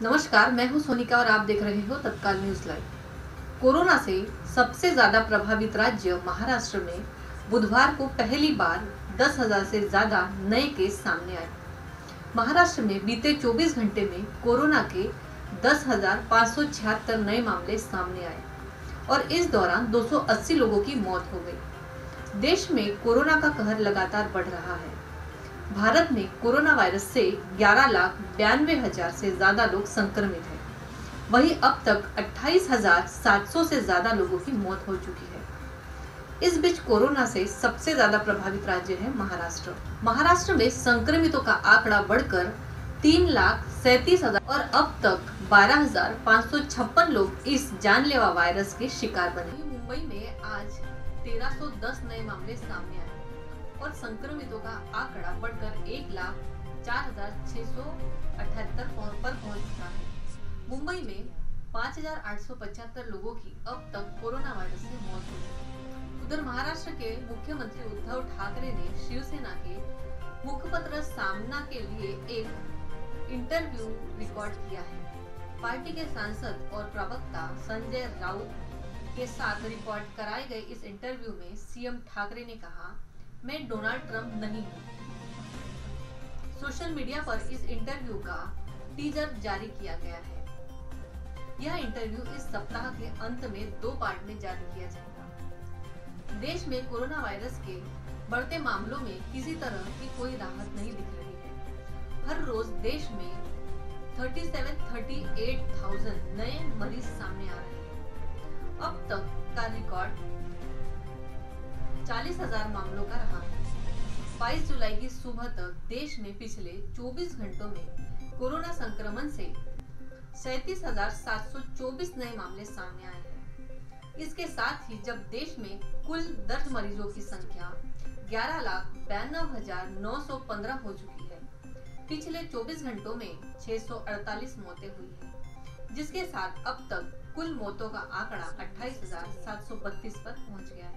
नमस्कार, मैं हूं सोनिका और आप देख रहे हो तत्काल न्यूज लाइव। कोरोना से सबसे ज्यादा प्रभावित राज्य महाराष्ट्र में बुधवार को पहली बार 10,000 से ज्यादा नए केस सामने आए। महाराष्ट्र में बीते 24 घंटे में कोरोना के 10,576 नए मामले सामने आए और इस दौरान 280 लोगों की मौत हो गई। देश में कोरोना का कहर लगातार बढ़ रहा है। भारत में कोरोना वायरस से 11,92,000 से ज्यादा लोग संक्रमित हैं। वहीं अब तक 28,700 से ज्यादा लोगों की मौत हो चुकी है। इस बीच कोरोना से सबसे ज्यादा प्रभावित राज्य है महाराष्ट्र। महाराष्ट्र में संक्रमितों का आंकड़ा बढ़कर 3,37,000 और अब तक 12,556 लोग इस जानलेवा वायरस के शिकार बने। मुंबई में आज 1,310 नए मामले सामने आए और संक्रमितों का आंकड़ा बढ़कर 1,04,678 पर पहुंच चुका है। मुंबई में 5,875 लोगों की अब तक कोरोना वायरस से मौत हुई। उधर महाराष्ट्र के मुख्यमंत्री उद्धव ठाकरे ने शिवसेना के मुखपत्र सामना के लिए एक इंटरव्यू रिकॉर्ड किया है। पार्टी के सांसद और प्रवक्ता संजय राउत के साथ रिकॉर्ड कराए गए इस इंटरव्यू में सीएम ठाकरे ने कहा, मैं डोनाल्ड ट्रंप नहीं हूँ। सोशल मीडिया पर इस इंटरव्यू का टीजर जारी किया गया है। यह इंटरव्यू इस सप्ताह के अंत में 2 पार्ट में जारी किया जाएगा। देश में कोरोना वायरस के बढ़ते मामलों में किसी तरह की कोई राहत नहीं दिख रही है। हर रोज देश में 38,000 नए मरीज सामने आ रहे हैं। अब तक का रिकॉर्ड 40,000 मामलों का रहा है। 22 जुलाई की सुबह तक देश में पिछले 24 घंटों में कोरोना संक्रमण से 37,724 नए मामले सामने आए हैं। इसके साथ ही जब देश में कुल दर्ज मरीजों की संख्या 11,92,915 हो चुकी है। पिछले 24 घंटों में 648 मौतें हुई है, जिसके साथ अब तक कुल मौतों का आंकड़ा 28,732 पर पहुंच गया है।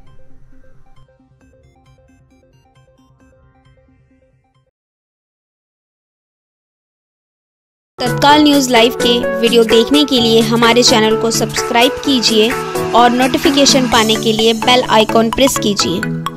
तत्काल न्यूज़ लाइव के वीडियो देखने के लिए हमारे चैनल को सब्सक्राइब कीजिए और नोटिफिकेशन पाने के लिए बेल आइकॉन प्रेस कीजिए।